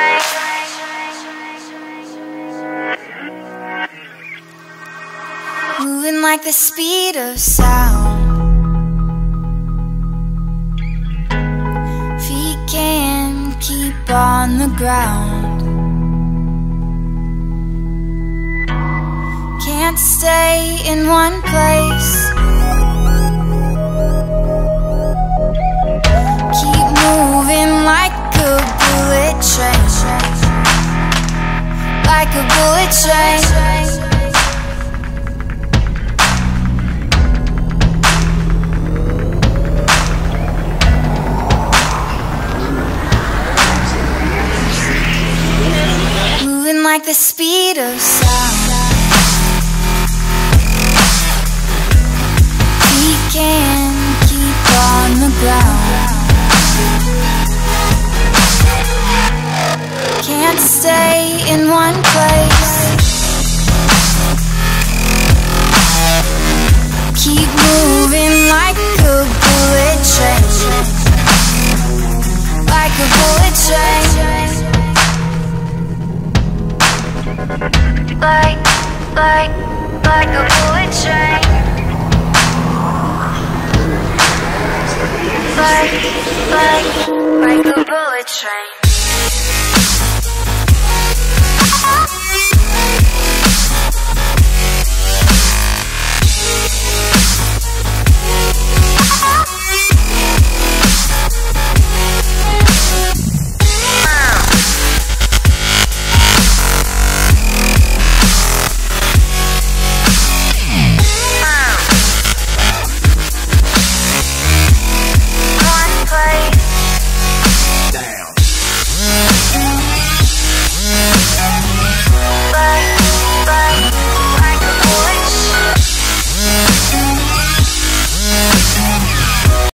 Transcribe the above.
Moving like the speed of sound. Feet can't keep on the ground. Can't stay in one place. Keep moving like a bullet train. Like a bullet train. Like the speed of sound. We can't keep on the ground. Can't stay in one place. Keep moving like a bullet train. Like a bullet train. Like a bullet train. Like a bullet train.